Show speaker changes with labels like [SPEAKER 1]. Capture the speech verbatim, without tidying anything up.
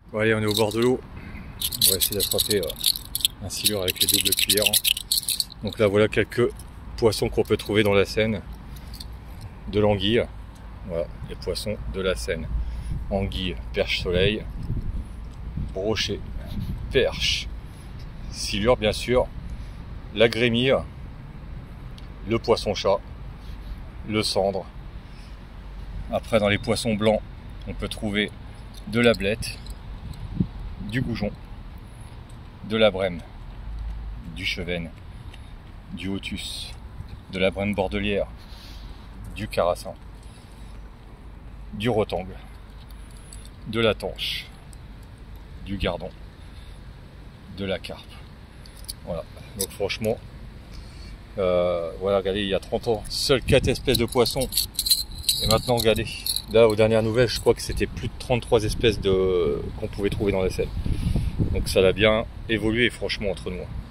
[SPEAKER 1] Bon allez, on est au bord de l'eau. On va essayer d'attraper euh, un silure avec les doubles cuillères. Donc là voilà quelques poissons qu'on peut trouver dans la Seine. De l'anguille. Voilà, les poissons de la Seine. Anguille, perche soleil, brochet, perche, silure bien sûr, la grémille, le poisson chat, le cendre. Après dans les poissons blancs, on peut trouver de la blette, du goujon, de la brème, du chevenne, du hotus, de la brème bordelière, du carassin, du rotangle, de la tanche, du gardon, de la carpe. Voilà, donc franchement, euh, voilà, regardez, il y a trente ans, seules quatre espèces de poissons. Et maintenant, regardez, là, aux dernières nouvelles, je crois que c'était plus de trente-trois espèces de qu'on pouvait trouver dans la Seine. Donc ça a bien évolué, franchement, entre nous.